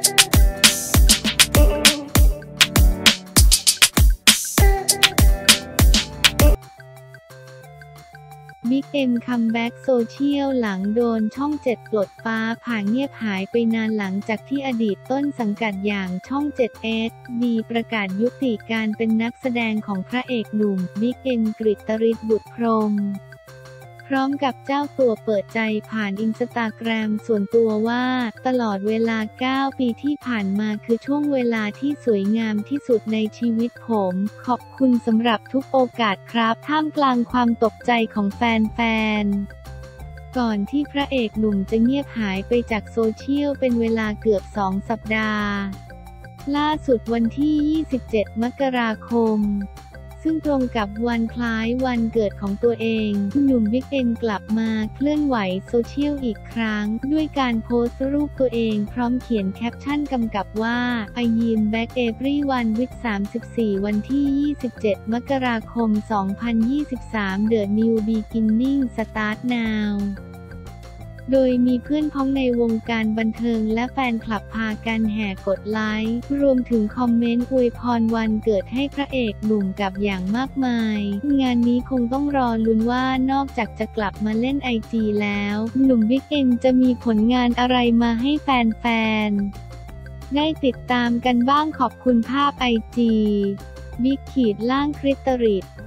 บิ๊กเอ็มคัมแบ็กโซเชียลหลังโดนช่อง7ปลดฟ้าผ่าเงียบหายไปนานหลังจากที่อดีตต้นสังกัดอย่างช่อง7 SD ประกาศยุติการเป็นนักแสดงของพระเอกหนุ่มบิ๊กเอ็มกฤตฤทธิ์บุตรพรหมพร้อมกับเจ้าตัวเปิดใจผ่านอินสตาแกรมส่วนตัวว่าตลอดเวลา9 ปีที่ผ่านมาคือช่วงเวลาที่สวยงามที่สุดในชีวิตผมขอบคุณสำหรับทุกโอกาสครับท่ามกลางความตกใจของแฟนๆก่อนที่พระเอกหนุ่มจะเงียบหายไปจากโซเชียลเป็นเวลาเกือบ2 สัปดาห์ล่าสุดวันที่27 มกราคมซึ่งตรงกับวันคล้ายวันเกิดของตัวเองหนุ่มบิ๊กเอ็มกลับมาเคลื่อนไหวโซเชียลอีกครั้งด้วยการโพสต์รูปตัวเองพร้อมเขียนแคปชั่นกำกับว่า I am back everyone with 34 วันที่ 27 มกราคม 2023 The New Beginning Start Now โดยมีเพื่อนพ้องในวงการบันเทิงและแฟนคลับพากันแห่กดไลค์รวมถึงคอมเมนต์อวยพรวันเกิดให้พระเอกหนุ่มกับอย่างมากมายงานนี้คงต้องรอลุ้นว่านอกจากจะกลับมาเล่น IG แล้วหนุ่มบิ๊กเอ็มจะมีผลงานอะไรมาให้แฟนๆได้ติดตามกันบ้างขอบคุณภาพ IG บิ๊ก_คฤตฤทธิ์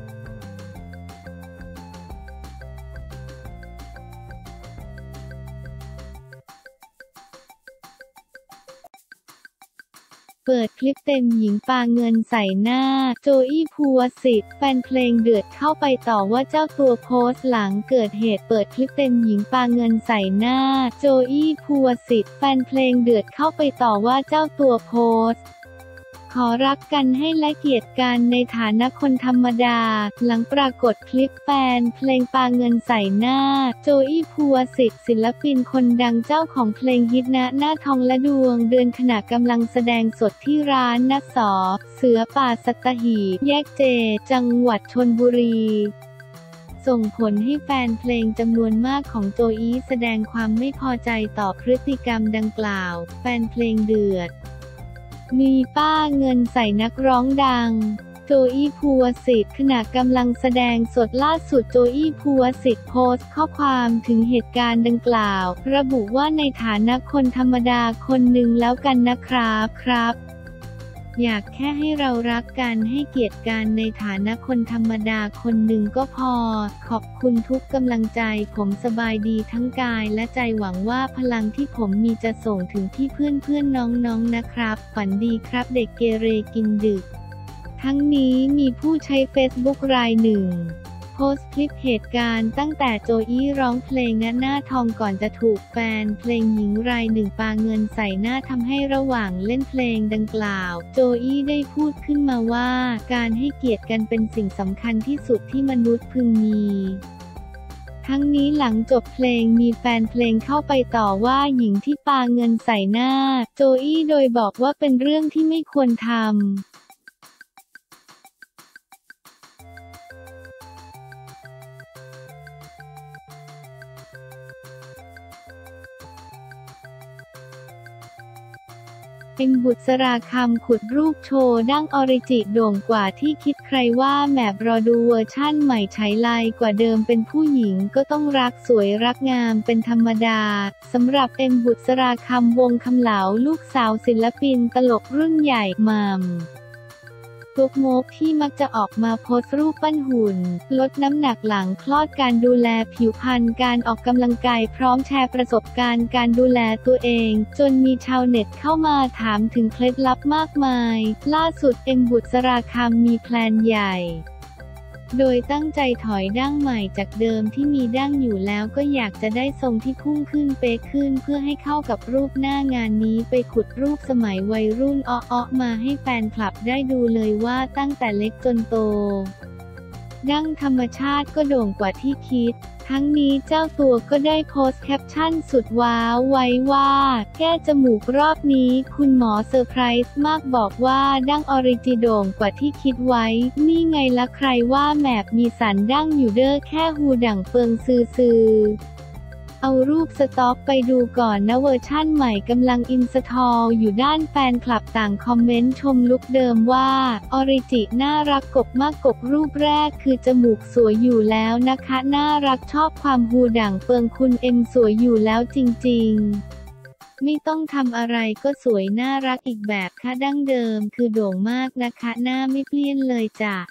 เปิดคลิปเต็มหญิงปาเงินใส่หน้าโจอี้ภูวสิทธิ์แฟนเพลงเดือดเข้าไปต่อว่าเจ้าตัวโพสต์หลังเกิดเหตุเปิดคลิปเต็มหญิงปาเงินใส่หน้าโจอี้ภูวสิทธิ์แฟนเพลงเดือดเข้าไปต่อว่าเจ้าตัวโพสต์ขอรักกันให้และเกียรติกันในฐานะคนธรรมดาหลังปรากฏคลิปแฟนเพลงปาเงินใส่หน้าโจอี้ภูวสิทธิ์ศิลปินคนดังเจ้าของเพลงฮิตณหน้าทองและดวงเดือนขณะกำลังแสดงสดที่ร้านณส.เสือป่าสัตหีบแยกเจจังหวัดชลบุรีส่งผลให้แฟนเพลงจำนวนมากของโจอี้แสดงความไม่พอใจต่อพฤติกรรมดังกล่าวแฟนเพลงเดือดมีป้าเงินใส่นักร้องดังโจอี้ภูวสิทธิ์ขณะกำลังแสดงสดล่าสุดโจอี้ภูวสิทธิ์โพสต์ข้อความถึงเหตุการณ์ดังกล่าวระบุว่าในฐานะคนธรรมดาคนหนึ่งแล้วกันนะครับอยากแค่ให้เรารักกันให้เกียรติกันในฐานะคนธรรมดาคนหนึ่งก็พอขอบคุณทุกกำลังใจผมสบายดีทั้งกายและใจหวังว่าพลังที่ผมมีจะส่งถึงที่เพื่อนน้องนะครับฝันดีครับเด็กเกเรกินดึกทั้งนี้มีผู้ใช้ Facebook รายหนึ่งโพสต์คลิปเหตุการณ์ตั้งแต่โจอี้ร้องเพลงณหน้าทองก่อนจะถูกแฟนเพลงหญิงรายหนึ่งปาเงินใส่หน้าทำให้ระหว่างเล่นเพลงดังกล่าวโจอี้ได้พูดขึ้นมาว่าการให้เกียรติกันเป็นสิ่งสำคัญที่สุดที่มนุษย์พึงมีทั้งนี้หลังจบเพลงมีแฟนเพลงเข้าไปต่อว่าหญิงที่ปาเงินใส่หน้าโจอี้โดยบอกว่าเป็นเรื่องที่ไม่ควรทำเป็นบุษราคำขุดรูปโชว์ดั้งออริจิโด่งกว่าที่คิดใครว่าแมบรอดูเวอร์ชั่นใหม่ใช้ไลกว่าเดิมเป็นผู้หญิงก็ต้องรักสวยรักงามเป็นธรรมดาสำหรับเอ็มบุษราคำวงคำเหลาลูกสาวศิลปินตลกรุ่นใหญ่มัมตุ๊กโมกที่มักจะออกมาโพสต์รูปปั้นหุ่นลดน้ำหนักหลังคลอดการดูแลผิวพรรณการออกกำลังกายพร้อมแชร์ประสบการณ์การดูแลตัวเองจนมีชาวเน็ตเข้ามาถามถึงเคล็ดลับมากมายล่าสุดเอ็มบุษราคำมีแพลนใหญ่โดยตั้งใจถอยดั้งใหม่จากเดิมที่มีดั้งอยู่แล้วก็อยากจะได้ทรงที่พุ่งขึ้นเป๊ะขึ้นเพื่อให้เข้ากับรูปหน้างานนี้ไปขุดรูปสมัยวัยรุ่นอ้อมาให้แฟนคลับได้ดูเลยว่าตั้งแต่เล็กจนโตดั้งธรรมชาติก็โด่งกว่าที่คิดทั้งนี้เจ้าตัวก็ได้โพสต์แคปชั่นสุดว้าวไว้ว่าแก้จมูกรอบนี้คุณหมอเซอร์ไพรส์มากบอกว่าดั้งออริจิโด่งกว่าที่คิดไว้นี่ไงละใครว่าแมบมีสันดั้งอยู่เด้อแค่หูดั่งเฟิงซือเอารูปสต็อกไปดูก่อนนะเวอร์ชั่นใหม่กำลังอินสทอลอยู่ด้านแฟนคลับต่างคอมเมนต์ชมลุคเดิมว่าออริจิน่ารักกบมากกบรูปแรกคือจมูกสวยอยู่แล้วนะคะน่ารักชอบความฮูด่างเปิงคุณเอ็มสวยอยู่แล้วจริงๆไม่ต้องทำอะไรก็สวยน่ารักอีกแบบค่ะดั้งเดิมคือโด่งมากนะคะหน้าไม่เปลี่ยนเลยจ้ะ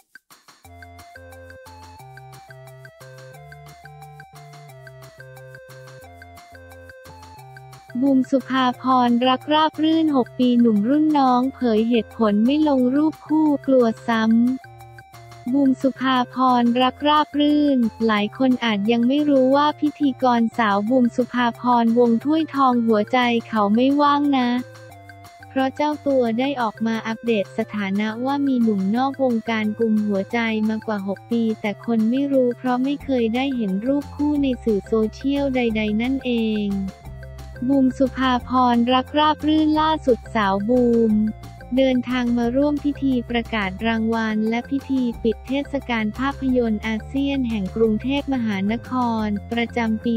บูมสุภาพรรักราบรื่น6 ปีหนุ่มรุ่นน้องเผยเหตุผลไม่ลงรูปคู่กลัวซ้ำบูมสุภาพรรักราบรื่นหลายคนอาจยังไม่รู้ว่าพิธีกรสาวบูมสุภาพรวงถ้วยทองหัวใจเขาไม่ว่างนะเพราะเจ้าตัวได้ออกมาอัปเดตสถานะว่ามีหนุ่มนอกวงการกุมหัวใจมากว่า6 ปีแต่คนไม่รู้เพราะไม่เคยได้เห็นรูปคู่ในสื่อโซเชียลใดๆนั่นเองบูมสุภาพรรักราบรื่นล่าสุดสาวบูมเดินทางมาร่วมพิธีประกาศรางวัลและพิธีปิดเทศกาลภาพยนตร์อาเซียนแห่งกรุงเทพมหานครประจำปี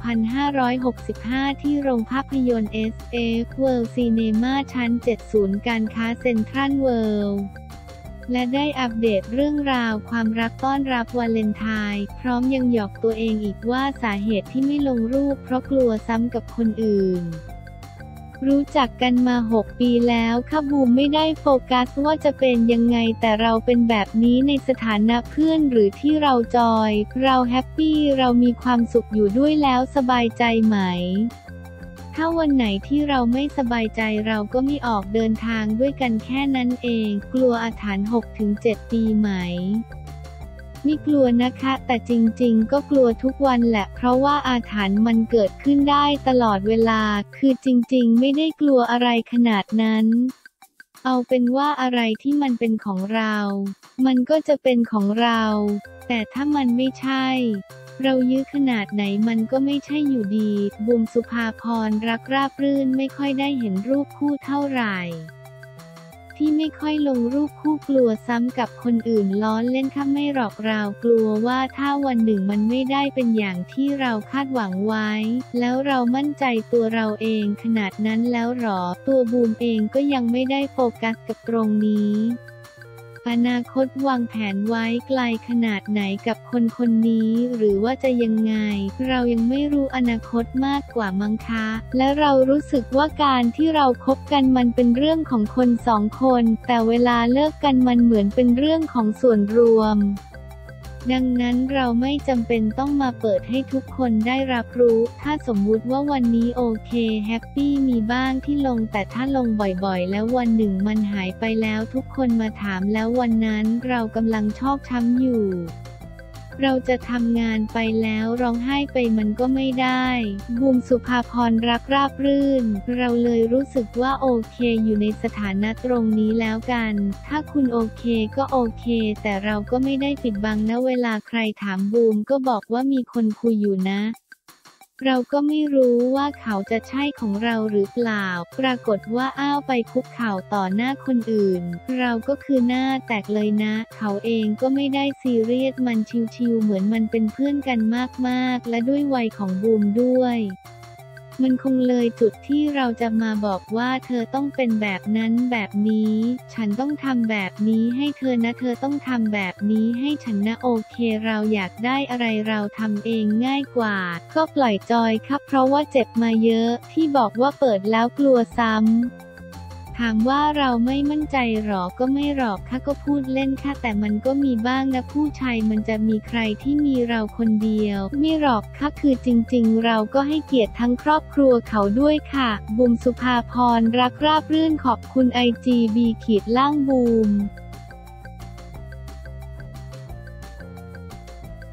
2565 ที่โรงภาพยนตร์ SF World Cinema ชั้น 7 ศูนย์การค้าเซ็นทรัลเวิลด์และได้อัปเดตเรื่องราวความรักต้อนรับวาเลนไทน์พร้อมยังหยอกตัวเองอีกว่าสาเหตุที่ไม่ลงรูปเพราะกลัวซ้ำกับคนอื่นรู้จักกันมา6 ปีแล้วค่ะบูมไม่ได้โฟกัสว่าจะเป็นยังไงแต่เราเป็นแบบนี้ในสถานะเพื่อนหรือที่เราจอยเราแฮปปี้เรามีความสุขอยู่ด้วยแล้วสบายใจไหมถ้าวันไหนที่เราไม่สบายใจเราก็ไม่ออกเดินทางด้วยกันแค่นั้นเองกลัวอาถรรพ์ 6-7 ปีไหมไม่กลัวนะคะแต่จริงๆก็กลัวทุกวันแหละเพราะว่าอาถรรพ์มันเกิดขึ้นได้ตลอดเวลาคือจริงๆไม่ได้กลัวอะไรขนาดนั้นเอาเป็นว่าอะไรที่มันเป็นของเรามันก็จะเป็นของเราแต่ถ้ามันไม่ใช่เรายื้อขนาดไหนมันก็ไม่ใช่อยู่ดีบูมสุภาพรรักราบรื่นไม่ค่อยได้เห็นรูปคู่เท่าไหร่ที่ไม่ค่อยลงรูปคู่กลัวซ้ำกับคนอื่นล้อเล่นค่ะไม่หรอกเรากลัวว่าถ้าวันหนึ่งมันไม่ได้เป็นอย่างที่เราคาดหวังไว้แล้วเรามั่นใจตัวเราเองขนาดนั้นแล้วหรอตัวบูมเองก็ยังไม่ได้โฟกัสกับตรงนี้อนาคตวางแผนไว้ไกลขนาดไหนกับคนคนนี้หรือว่าจะยังไงเรายังไม่รู้อนาคตมากกว่ามั้งคะและเรารู้สึกว่าการที่เราคบกันมันเป็นเรื่องของคน2 คนแต่เวลาเลิกกันมันเหมือนเป็นเรื่องของส่วนรวมดังนั้นเราไม่จำเป็นต้องมาเปิดให้ทุกคนได้รับรู้ถ้าสมมุติว่าวันนี้โอเคแฮปปี้มีบ้างที่ลงแต่ถ้าลงบ่อยๆแล้ววันหนึ่งมันหายไปแล้วทุกคนมาถามแล้ววันนั้นเรากำลังชอกช้ำอยู่เราจะทำงานไปแล้วร้องไห้ไปมันก็ไม่ได้บูมสุภาพรรักราบรื่นเราเลยรู้สึกว่าโอเคอยู่ในสถานะตรงนี้แล้วกันถ้าคุณโอเคก็โอเคแต่เราก็ไม่ได้ปิดบังนะเวลาใครถามบูมก็บอกว่ามีคนคุยอยู่นะเราก็ไม่รู้ว่าเขาจะใช่ของเราหรือเปล่าปรากฏว่าอ้าวไปคุกเข่าต่อหน้าคนอื่นเราก็คือหน้าแตกเลยนะเขาเองก็ไม่ได้ซีเรียสมันชิวๆเหมือนมันเป็นเพื่อนกันมากๆและด้วยวัยของบูมด้วยมันคงเลยจุดที่เราจะมาบอกว่าเธอต้องเป็นแบบนั้นแบบนี้ฉันต้องทำแบบนี้ให้เธอนะเธอต้องทำแบบนี้ให้ฉันนะโอเคเราอยากได้อะไรเราทำเองง่ายกว่าก็ปล่อยจอยครับเพราะว่าเจ็บมาเยอะที่บอกว่าเปิดแล้วกลัวซ้ำถามว่าเราไม่มั่นใจหรอก็ไม่หรอกค่ะก็พูดเล่นค่ะแต่มันก็มีบ้างนะผู้ชายมันจะมีใครที่มีเราคนเดียวไม่หรอกค่ะคือจริงๆเราก็ให้เกียรติทั้งครอบครัวเขาด้วยค่ะบูมสุภาพรรักราบรื่นขอบคุณ IGB_บู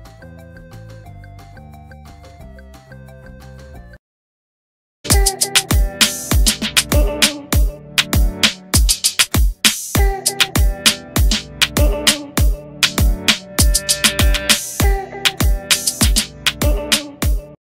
ม